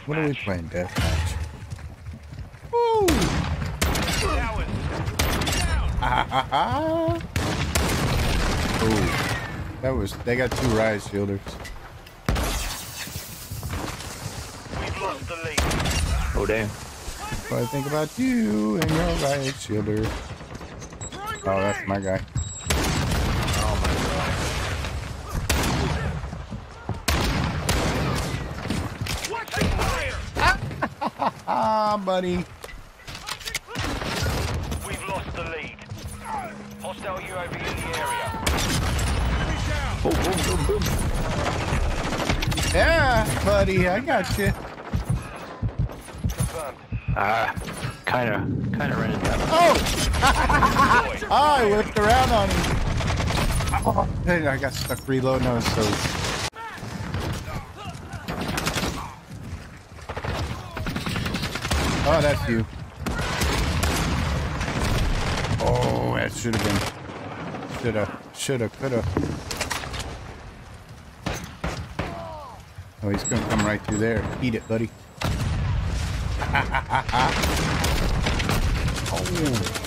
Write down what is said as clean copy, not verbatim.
What are we playing? Deathmatch. Woo! Oh, that was. They got 2 rise shielders. We've lost the lead. Oh damn. What I think about you and your rise shielder. Oh, that's my guy. Oh my god. Ah, buddy. We've lost the lead. Hostile UAV in the area. Boom, boom, boom, boom. Yeah, buddy, I got you. Confirmed. Kinda ran into that. Oh! Oh, I whipped around on him. Oh, hey, I got stuck reloading. I was so. Oh, that's you. Oh, that should have been. Shoulda, coulda. Oh, he's gonna come right through there. Eat it, buddy. Oh.